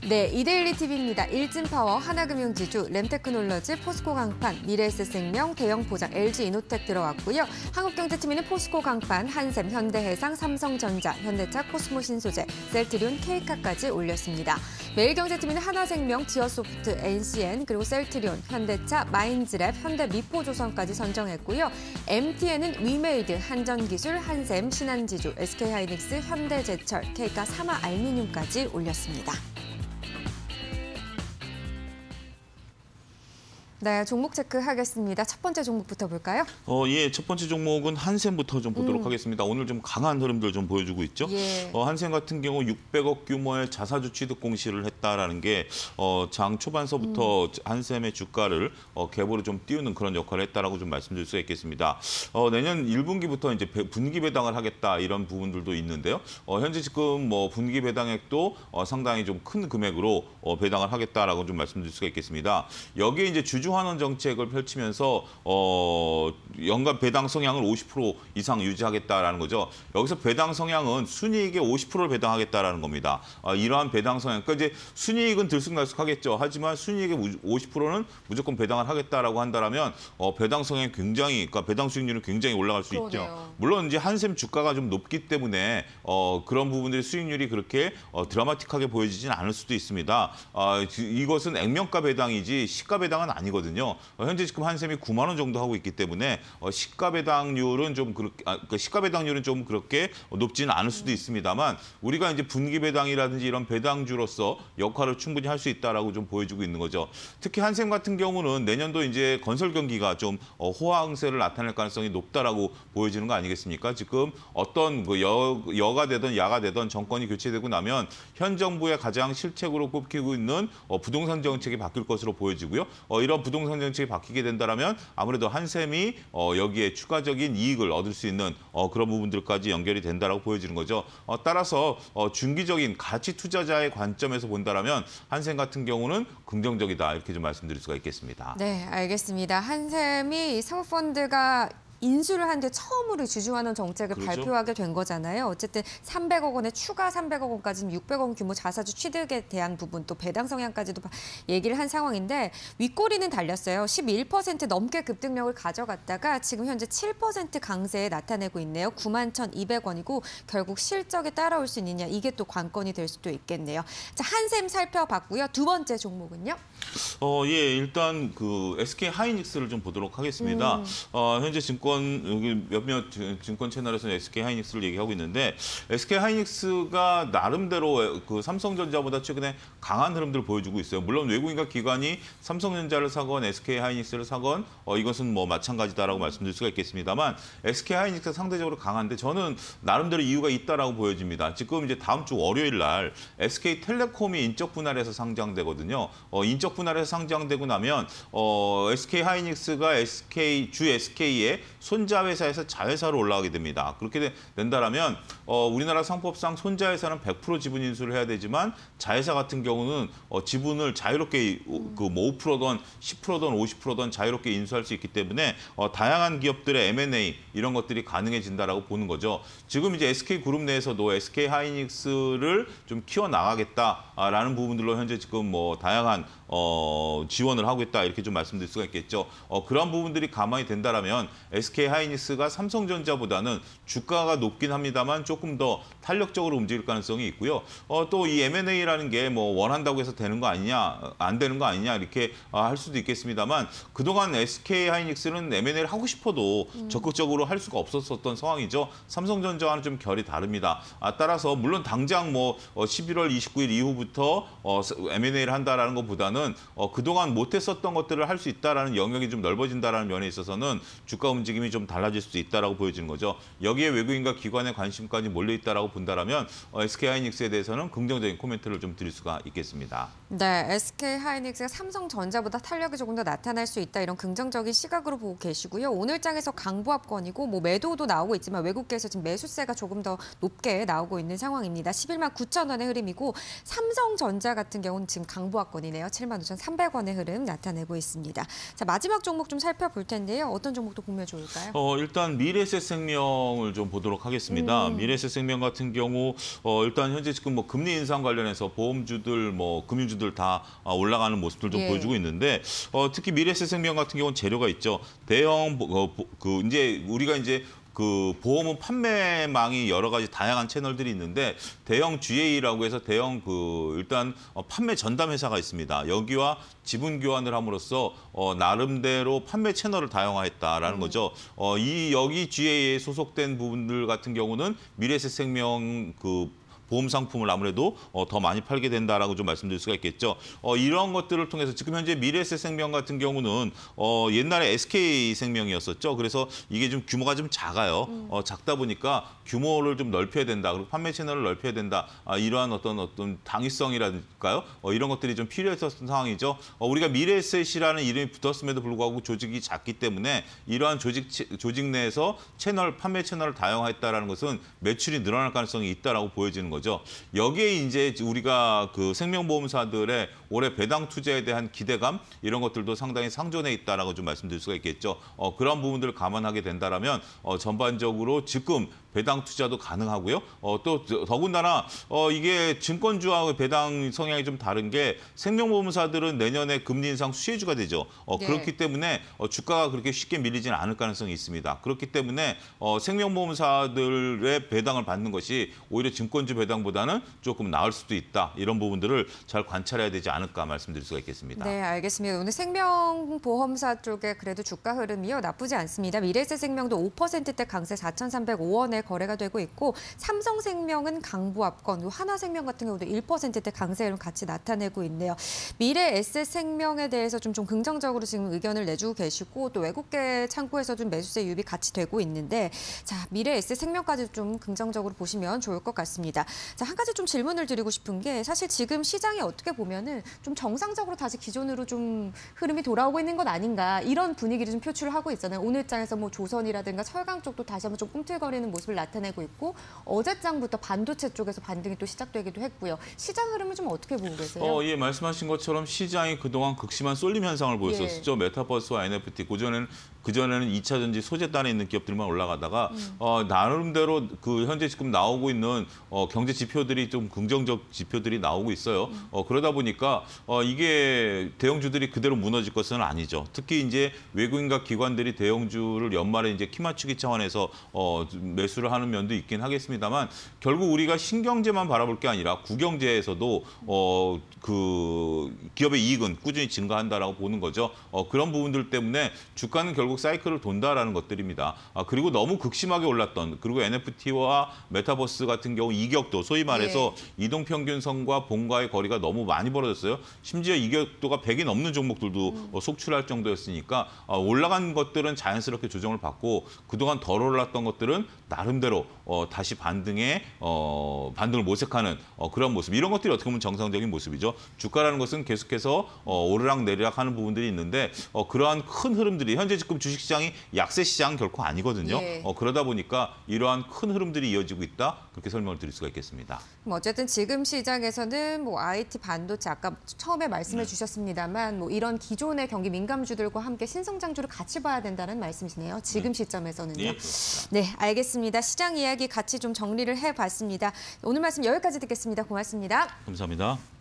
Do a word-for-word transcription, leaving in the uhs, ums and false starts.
네, 이데일리 티비입니다. 일진파워, 하나금융지주, 램테크놀러지, 포스코 강판, 미래에셋생명, 대형포장, 엘지이노텍 들어왔고요. 한국경제티비는 포스코 강판, 한샘, 현대해상, 삼성전자, 현대차, 코스모신소재, 셀트리온, 케이카까지 올렸습니다. 매일경제티비는 하나생명, 지어소프트, 엔씨엔, 그리고 셀트리온, 현대차, 마인즈랩, 현대미포조선까지 선정했고요. 엠티엔은 위메이드, 한전기술, 한샘, 신한지주, 에스케이하이닉스, 현대제철, 케이카, 사마알미늄까지 올렸습니다. 네, 종목 체크하겠습니다. 첫 번째 종목부터 볼까요? 어, 예, 첫 번째 종목은 한샘부터 좀 보도록 음. 하겠습니다. 오늘 좀 강한 흐름들 좀 보여주고 있죠. 예. 어, 한샘 같은 경우 육백억 규모의 자사주 취득 공시를 했다라는 게 어, 장 초반서부터 음. 한샘의 주가를 어, 갭으로 좀 띄우는 그런 역할을 했다라고 좀 말씀드릴 수가 있겠습니다. 어, 내년 일 분기부터 이제 분기 배당을 하겠다 이런 부분들도 있는데요. 어, 현재 지금 뭐 분기 배당액도 어, 상당히 좀 큰 금액으로 어, 배당을 하겠다라고 좀 말씀드릴 수가 있겠습니다. 여기에 이제 주주 환원 정책을 펼치면서 어, 연간 배당 성향을 오십 퍼센트 이상 유지하겠다라는 거죠. 여기서 배당 성향은 순이익의 오십 퍼센트를 배당하겠다라는 겁니다. 어, 이러한 배당 성향, 그러니까 이제 순이익은 들쑥날쑥하겠죠. 하지만 순이익의 오십 퍼센트는 무조건 배당을 하겠다라고 한다면 어, 배당 성향이 굉장히, 그러니까 배당 수익률은 굉장히 올라갈 수 그러네요. 있죠. 물론 이제 한샘 주가가 좀 높기 때문에 어, 그런 부분들의 수익률이 그렇게 어, 드라마틱하게 보여지지는 않을 수도 있습니다. 어, 이것은 액면가 배당이지 시가 배당은 아니거든요. 어, 현재 지금 한샘이 구만 원 정도 하고 있기 때문에 어, 시가 배당률은 좀 그렇게 아, 그러니까 시가 배당률은 좀 그렇게 높지는 않을 수도 있습니다만 우리가 이제 분기 배당이라든지 이런 배당주로서 역할을 충분히 할 수 있다라고 좀 보여주고 있는 거죠. 특히 한샘 같은 경우는 내년도 이제 건설 경기가 좀 어, 호황세를 나타낼 가능성이 높다라고 보여지는 거 아니겠습니까? 지금 어떤 그 여, 여가 되든 야가 되든 정권이 교체되고 나면 현 정부의 가장 실책으로 꼽히고 있는 어, 부동산 정책이 바뀔 것으로 보여지고요. 어, 이런 부동산 정책이 바뀌게 된다면 아무래도 한샘이 어, 여기에 추가적인 이익을 얻을 수 있는 어, 그런 부분들까지 연결이 된다라고 보여지는 거죠. 어, 따라서 어, 중기적인 가치 투자자의 관점에서 본다면 한샘 같은 경우는 긍정적이다 이렇게 좀 말씀드릴 수가 있겠습니다. 네, 알겠습니다. 한샘이 사모펀드가 인수를 한 뒤 처음으로 주주환원 정책을 그렇죠? 발표하게 된 거잖아요. 어쨌든 삼백억 원에 추가 삼백억 원까지 육백억 원 규모 자사주 취득에 대한 부분 또 배당 성향까지도 얘기를 한 상황인데 윗꼬리는 달렸어요. 십일 퍼센트 넘게 급등력을 가져갔다가 지금 현재 칠 퍼센트 강세에 나타내고 있네요. 구만 천이백 원이고 결국 실적에 따라올 수 있느냐 이게 또 관건이 될 수도 있겠네요. 자, 한샘 살펴봤고요. 두 번째 종목은요? 어, 예, 일단 그 에스케이하이닉스를 좀 보도록 하겠습니다. 음. 어, 현재 증권 여기 몇몇 증권 채널에서는 에스케이하이닉스를 얘기하고 있는데 에스케이하이닉스가 나름대로 그 삼성전자보다 최근에 강한 흐름들을 보여주고 있어요. 물론 외국인과 기관이 삼성전자를 사건 에스케이하이닉스를 사건 어, 이것은 뭐 마찬가지다라고 말씀드릴 수가 있겠습니다만 에스케이하이닉스가 상대적으로 강한데 저는 나름대로 이유가 있다라고 보여집니다. 지금 이제 다음 주 월요일 날 에스케이텔레콤이 인적 분할해서 상장되거든요. 어, 인적 분할해서 상장되고 나면 어, 에스케이하이닉스가 에스케이 주 에스케이의 손자 회사에서 자회사로 올라가게 됩니다. 그렇게 된다라면 어, 우리나라 상법상 손자 회사는 백 퍼센트 지분 인수를 해야 되지만 자회사 같은 경우는 어, 지분을 자유롭게 그 뭐 오 퍼센트든 십 퍼센트든 오십 퍼센트든 자유롭게 인수할 수 있기 때문에 어, 다양한 기업들의 엠 앤 에이 이런 것들이 가능해진다라고 보는 거죠. 지금 이제 에스케이그룹 내에서도 에스케이하이닉스를 좀 키워 나가겠다라는 부분들로 현재 지금 뭐 다양한 어, 지원을 하고 있다 이렇게 좀 말씀드릴 수가 있겠죠. 어, 그런 부분들이 가만히 된다라면 에스케이하이닉스가 삼성전자보다는 주가가 높긴 합니다만 조금 더 탄력적으로 움직일 가능성이 있고요. 어, 또 이 엠 앤 에이라는 게 뭐 원한다고 해서 되는 거 아니냐, 안 되는 거 아니냐 이렇게 아, 할 수도 있겠습니다만 그동안 에스케이하이닉스는 엠 앤 에이를 하고 싶어도 음. 적극적으로 할 수가 없었던 상황이죠. 삼성전자와는 좀 결이 다릅니다. 아, 따라서 물론 당장 뭐 십일월 이십구일 이후부터 어, 엠 앤 에이를 한다라는 것보다는 어, 그동안 못했었던 것들을 할 수 있다라는 영역이 좀 넓어진다라는 면에 있어서는 주가 움직임이 좀 달라질 수도 있다라고 보여지는 거죠. 여기에 외국인과 기관의 관심까지 몰려 있다라고 본다라면 어, 에스케이하이닉스에 대해서는 긍정적인 코멘트를 좀 드릴 수가 있겠습니다. 네, 에스케이하이닉스가 삼성전자보다 탄력이 조금 더 나타날 수 있다 이런 긍정적인 시각으로 보고 계시고요. 오늘 장에서 강보합권이고 뭐 매도도 나오고 있지만 외국계에서 지금 매수세가 조금 더 높게 나오고 있는 상황입니다. 십일만 구천 원의 흐름이고 삼성전자 같은 경우는 지금 강보합권이네요. 칠만 오천 삼백 원의 흐름 나타내고 있습니다. 자, 마지막 종목 좀 살펴볼 텐데요. 어떤 종목도 보면 좋을까요? 어, 일단 미래에셋생명을 좀 보도록 하겠습니다. 음. 미래에셋생명 같은 같은 경우 어, 일단 현재 지금 뭐 금리 인상 관련해서 보험주들, 뭐 금융주들 다 어, 올라가는 모습들 좀 예. 보여주고 있는데 어, 특히 미래에셋생명 같은 경우는 재료가 있죠. 대형 어, 그 이제 우리가 이제 그 보험은 판매망이 여러 가지 다양한 채널들이 있는데 대형 지에이라고 해서 대형 그 일단 어, 판매 전담 회사가 있습니다. 여기와 지분 교환을 함으로써 어, 나름대로 판매 채널을 다양화했다라는 음. 거죠. 어, 이 여기 지에이에 소속된 부분들 같은 경우는 미래에셋생명 그 보험 상품을 아무래도 어, 더 많이 팔게 된다라고 좀 말씀드릴 수가 있겠죠. 어, 이런 것들을 통해서 지금 현재 미래에셋생명 같은 경우는 어, 옛날에 에스케이생명이었었죠. 그래서 이게 좀 규모가 좀 작아요. 음. 어, 작다 보니까 규모를 좀 넓혀야 된다. 그리고 판매 채널을 넓혀야 된다. 아, 이러한 어떤 어떤 당위성이랄까요? 어, 이런 것들이 좀 필요했었던 상황이죠. 어, 우리가 미래에셋이라는 이름이 붙었음에도 불구하고 조직이 작기 때문에 이러한 조직 조직 내에서 채널 판매 채널을 다양화했다라는 것은 매출이 늘어날 가능성이 있다라고 보여지는 거죠. 여기에 이제 우리가 그 생명보험사들의 올해 배당 투자에 대한 기대감 이런 것들도 상당히 상존해 있다라고 좀 말씀드릴 수가 있겠죠. 어, 그런 부분들을 감안하게 된다라면 어, 전반적으로 지금 배당 투자도 가능하고요. 어, 또 더군다나 어, 이게 증권주와 배당 성향이 좀 다른 게 생명보험사들은 내년에 금리 인상 수혜주가 되죠. 어, 네. 그렇기 때문에 어, 주가가 그렇게 쉽게 밀리지는 않을 가능성이 있습니다. 그렇기 때문에 어, 생명보험사들의 배당을 받는 것이 오히려 증권주 배당보다는 조금 나을 수도 있다. 이런 부분들을 잘 관찰해야 되지 않을까 말씀드릴 수가 있겠습니다. 네, 알겠습니다. 오늘 생명보험사 쪽에 그래도 주가 흐름이요 나쁘지 않습니다. 미래에셋생명도 오 퍼센트대 강세 사천삼백오 원에 거래가 되고 있고 삼성생명은 강보합권, 하나생명 같은 경우도 일 퍼센트대 강세 흐름 같이 나타내고 있네요. 미래에셋생명에 대해서 좀, 좀 긍정적으로 지금 의견을 내주고 계시고 또 외국계 창구에서 좀 매수세 유입이 같이 되고 있는데 자 미래에셋생명까지 좀 긍정적으로 보시면 좋을 것 같습니다. 자, 한 가지 좀 질문을 드리고 싶은 게 사실 지금 시장이 어떻게 보면은 좀 정상적으로 다시 기존으로 좀 흐름이 돌아오고 있는 것 아닌가 이런 분위기를 좀 표출을 하고 있잖아요. 오늘장에서 뭐 조선이라든가 철강 쪽도 다시 한번 좀 꿈틀거리는 모습을 나타내고 있고 어제장부터 반도체 쪽에서 반등이 또 시작되기도 했고요. 시장 흐름을 좀 어떻게 보고 계세요? 어, 예, 말씀하신 것처럼 시장이 그동안 극심한 쏠림 현상을 보였었죠. 예. 메타버스와 엔에프티. 그전에는 그전에는 이차 전지 소재단에 있는 기업들만 올라가다가 음. 어, 나름대로 그 현재 지금 나오고 있는 어, 경제 지표들이 좀 긍정적 지표들이 나오고 있어요. 음. 어, 그러다 보니까 어, 이게 대형주들이 그대로 무너질 것은 아니죠. 특히 이제 외국인과 기관들이 대형주를 연말에 이제 키 맞추기 차원에서 어, 매수를 하는 면도 있긴 하겠습니다만 결국 우리가 신경제만 바라볼 게 아니라 구경제에서도 어, 그 기업의 이익은 꾸준히 증가한다라고 보는 거죠. 어, 그런 부분들 때문에 주가는 결국 사이클을 돈다라는 것들입니다. 아, 그리고 너무 극심하게 올랐던 그리고 엔에프티와 메타버스 같은 경우 이격도 소위 말해서 네. 이동평균선과 봉과의 거리가 너무 많이 벌어졌어요. 심지어 이격도가 백이 넘는 종목들도 음. 어, 속출할 정도였으니까 어, 올라간 것들은 자연스럽게 조정을 받고 그동안 덜 올랐던 것들은 나름대로 어, 다시 반등에 어, 반등을 모색하는 어, 그런 모습. 이런 것들이 어떻게 보면 정상적인 모습이죠. 주가라는 것은 계속해서 어, 오르락 내리락 하는 부분들이 있는데 어, 그러한 큰 흐름들이 현재 지금 주식시장이 약세 시장 결코 아니거든요. 예. 어, 그러다 보니까 이러한 큰 흐름들이 이어지고 있다. 그렇게 설명을 드릴 수가 있겠습니다. 뭐 어쨌든 지금 시장에서는 뭐 아이티 반도체 아까 처음에 말씀해 네. 주셨습니다만 뭐 이런 기존의 경기 민감주들과 함께 신성장주를 같이 봐야 된다는 말씀이시네요. 지금 네. 시점에서는요. 네, 네, 알겠습니다. 시장 이야기 같이 좀 정리를 해봤습니다. 오늘 말씀 여기까지 듣겠습니다. 고맙습니다. 감사합니다.